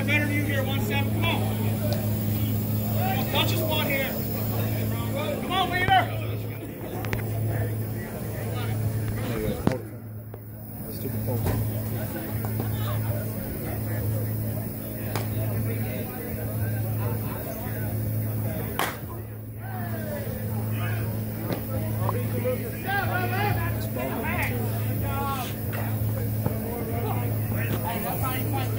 got better than you here, 1-7. Come on. Touch a spot here. Come on, leader. Stupid post. Hey, that's how you fight.